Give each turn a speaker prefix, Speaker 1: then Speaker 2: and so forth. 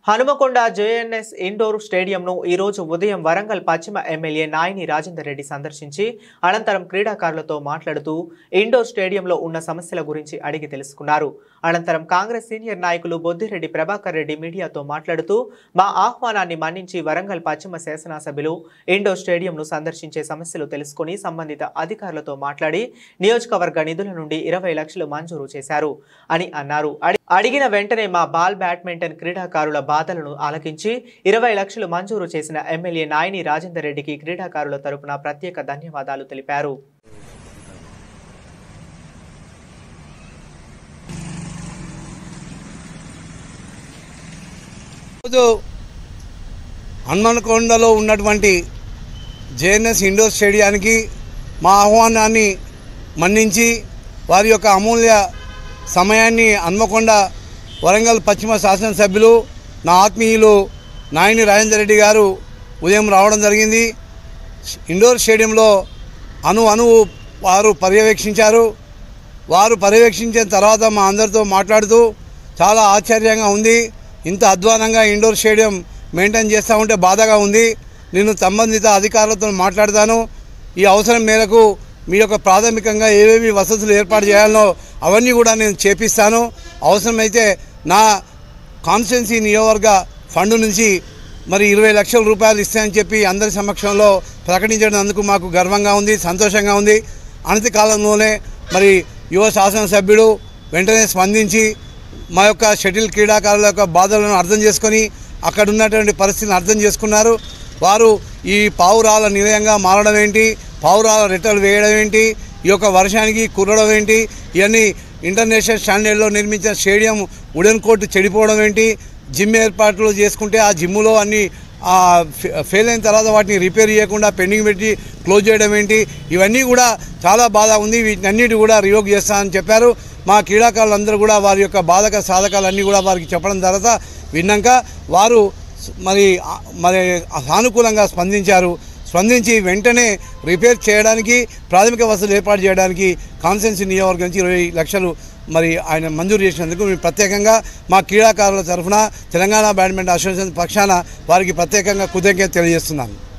Speaker 1: Hanumakonda JNS indoor స్టేడియంను ఈ రోజు ఉదయం వరంగల్ పశ్చిమ ఎమ్మెల్యే నాయని రాజేందర్ రెడ్డి సందర్శించి అనంతరం క్రీడాకారులతో మాట్లాడుతూ ఇండోర్ స్టేడియంలో ఉన్న సమస్యల గురించి అడిగి తెలుసుకున్నారు. అనంతరం కాంగ్రెస్ సీనియర్ నాయకులు బొద్దిరెడ్డి ప్రభాకర్ రెడ్డి మీడియాతో మాట్లాడుతూ మా ఆహ్వానాన్ని మన్నించి వరంగల్ పశ్చిమ శాసనసభ్యులు ఇండోర్ స్టేడియంను సందర్శించే సమస్యలు తెలుసుకుని సంబంధిత అధికారులతో మాట్లాడి నియోజకవర్గ నిధుల నుండి 20 లక్షలు మంజూరు చేశారు అని అన్నారు. అడిగిన వెంటనే మా బాల్ బ్యాడ్మింటన్ క్రీడాకారుల బాధలను ఆలకించి 20 లక్షలు మంజూరు చేసిన ఎమ్మెల్యే నాయని రాజేందర్ రెడ్డికి క్రీడాకారుల తరపున ప్రత్యేక ధన్యవాదాలు తెలిపారు.
Speaker 2: హనుమకొండలో ఉన్నటువంటి జేఎన్ఎస్ ఇండోర్ స్టేడియానికి మా ఆహ్వానాన్ని మన్నించి వారి యొక్క అమూల్య సమయాన్ని హనుమకొండ వరంగల్ పశ్చిమ శాసనసభ్యులు నా ఆత్మీయులు నాయని రాజేందర్ రెడ్డి గారు ఉదయం రావడం జరిగింది. ఇండోర్ స్టేడియంలో అణువు వారు పర్యవేక్షించారు. వారు పర్యవేక్షించిన తర్వాత మా అందరితో మాట్లాడుతూ చాలా ఆశ్చర్యంగా ఉంది, ఇంత అధ్వానంగా ఇండోర్ స్టేడియం మెయింటైన్ చేస్తూ ఉంటే బాధగా ఉంది, నేను సంబంధిత అధికారులతో మాట్లాడతాను, ఈ అవసరం మేరకు మీ యొక్క ప్రాథమికంగా ఏవేవి వసతులు ఏర్పాటు చేయాలనో అవన్నీ కూడా నేను చేపిస్తాను, అవసరమైతే నా కాన్స్టిట్యున్సీ నియోజకవర్గ ఫండ్ నుంచి మరి 20 లక్షల రూపాయలు ఇస్తాయని చెప్పి అందరి సమక్షంలో ప్రకటించినందుకు మాకు గర్వంగా ఉంది, సంతోషంగా ఉంది. అనతి కాలంలోనే మరి యువ శాసనసభ్యుడు వెంటనే స్పందించి మా యొక్క షటిల్ క్రీడాకారుల యొక్క బాధలను అర్థం చేసుకొని అక్కడ ఉన్నటువంటి పరిస్థితిని అర్థం చేసుకున్నారు. వారు ఈ పావురాల నిలయంగా మారడం ఏంటి, పావురాల రెట్టలు వేయడం ఏంటి, ఈ యొక్క వర్షానికి కురడం ఏంటి, ఇవన్నీ ఇంటర్నేషనల్ స్టాండర్డ్లో నిర్మించిన స్టేడియం వుడెన్ కోర్టు చెడిపోవడం ఏంటి, జిమ్ ఏర్పాట్లు చేసుకుంటే ఆ జిమ్ములో అన్నీ ఫెయిల్ అయిన తర్వాత వాటిని రిపేర్ చేయకుండా పెండింగ్ పెట్టి క్లోజ్ చేయడం ఏంటి, ఇవన్నీ కూడా చాలా బాధ ఉంది, వీటన్నిటి కూడా రియోగ్ చేస్తానని చెప్పారు. మా క్రీడాకారులందరూ కూడా వారి యొక్క బాధక సాధకాలన్నీ కూడా వారికి చెప్పడం తర్వాత విన్నాక వారు మరి సానుకూలంగా స్పందించి వెంటనే రిపేర్ చేయడానికి ప్రాథమిక వసతులు ఏర్పాటు చేయడానికి కాన్స్టిట్యున్సీ నియోజకవర్గం నుంచి 20 లక్షలు మరి ఆయన మంజూరు చేసినందుకు మేము ప్రత్యేకంగా మా క్రీడాకారుల తరఫున తెలంగాణ బ్యాడ్మింటన్ అసోసియేషన్ పక్షాన వారికి ప్రత్యేకంగా కృతజ్ఞత తెలియజేస్తున్నాను.